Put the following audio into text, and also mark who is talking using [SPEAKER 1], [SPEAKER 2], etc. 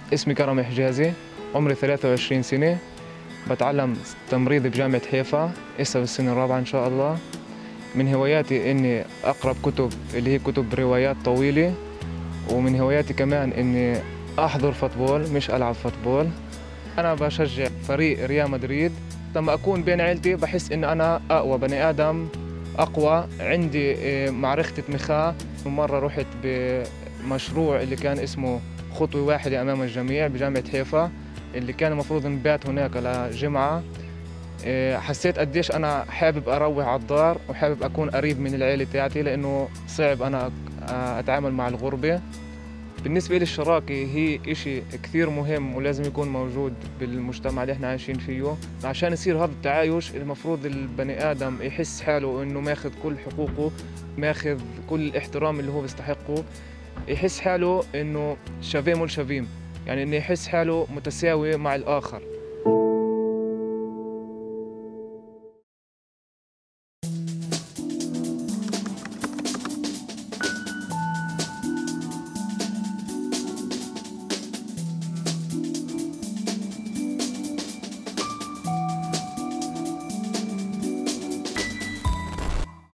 [SPEAKER 1] اسمي كرم حجازي، عمري 23 سنة، بتعلم تمريض بجامعة حيفا، هسه بالسنة الرابعة إن شاء الله. من هواياتي إني أقرأ كتب اللي هي كتب روايات طويلة، ومن هواياتي كمان إني أحضر فوتبول مش ألعب فوتبول. أنا بشجع فريق ريال مدريد. لما أكون بين عيلتي بحس إن أنا أقوى بني آدم، أقوى عندي معرفة مخاء. مرة رحت بمشروع اللي كان اسمه خطوة واحدة أمام الجميع بجامعة حيفا، اللي كان المفروض نبات هناك لجمعة. حسيت قديش أنا حابب أروح على الدار وحابب أكون قريب من العيلة تاعتي، لأنه صعب أنا أتعامل مع الغربة. بالنسبة لي الشراكة هي إشي كثير مهم ولازم يكون موجود بالمجتمع اللي احنا عايشين فيه. عشان يصير هذا التعايش المفروض البني آدم يحس حاله إنه ماخذ كل حقوقه، ماخذ كل الاحترام اللي هو بيستحقه، يحس حاله إنه شافيه مول شافيم، يعني إنه يحس حاله متساوي مع الآخر.